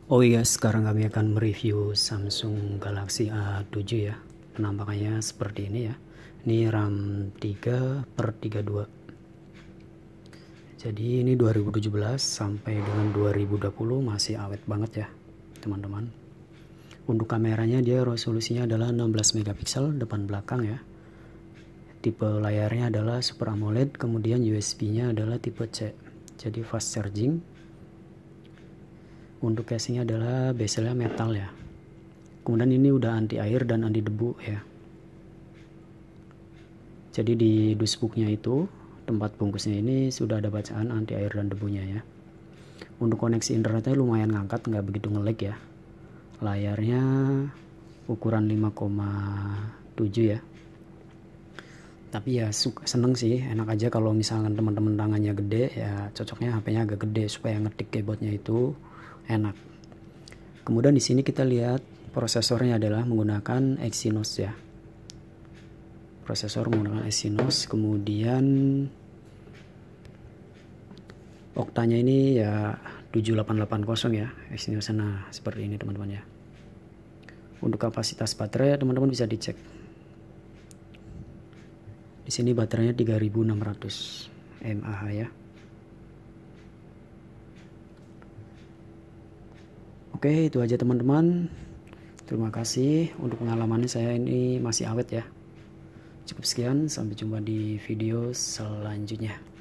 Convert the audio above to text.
Oh iya, sekarang kami akan mereview Samsung Galaxy A7 ya. Penampakannya seperti ini ya. Ini RAM 3/32. Jadi ini 2017 sampai dengan 2020 masih awet banget ya, teman-teman. Untuk kameranya dia resolusinya adalah 16 megapiksel depan belakang ya. Tipe layarnya adalah Super AMOLED, kemudian USB-nya adalah tipe C. Jadi fast charging. Untuk casingnya adalah bezelnya metal ya. Kemudian ini udah anti air dan anti debu ya. Jadi di dusbooknya itu, tempat bungkusnya ini sudah ada bacaan anti air dan debunya ya. Untuk koneksi internetnya lumayan ngangkat, nggak begitu ngelag ya. Layarnya ukuran 5,7 ya. Tapi ya seneng sih, enak aja kalau misalkan teman-teman tangannya gede ya, cocoknya HP-nya agak gede supaya ngetik keyboardnya itu enak. Kemudian di sini kita lihat prosesornya adalah menggunakan Exynos ya. Prosesor menggunakan Exynos, kemudian oktanya ini ya 7880 ya, Exynos. Nah, seperti ini teman-teman ya. Untuk kapasitas baterai teman-teman bisa dicek. Di sini baterainya 3600 mAh ya. Oke, itu aja teman-teman. Terima kasih untuk pengalamannya, saya ini masih awet ya. Cukup sekian, sampai jumpa di video selanjutnya.